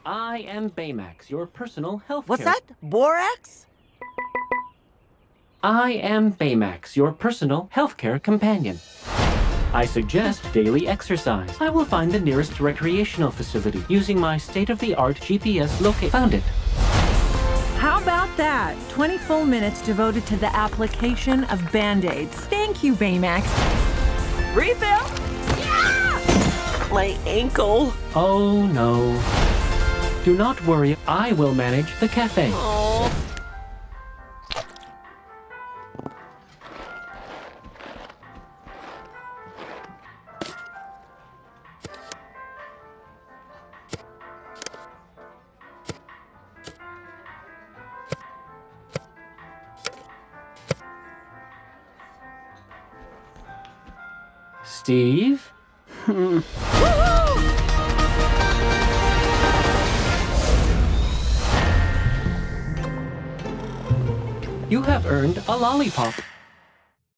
I am Baymax, your personal healthcare. What's that? Borax? I am Baymax, your personal healthcare companion. I suggest daily exercise. I will find the nearest recreational facility using my state-of-the-art GPS locate. Found it. How about that? 20 full minutes devoted to the application of Band-Aids. Thank you, Baymax. Refill? Yeah! My ankle. Oh, no. Do not worry. I will manage the cafe. Oh. Steve? You have earned a lollipop.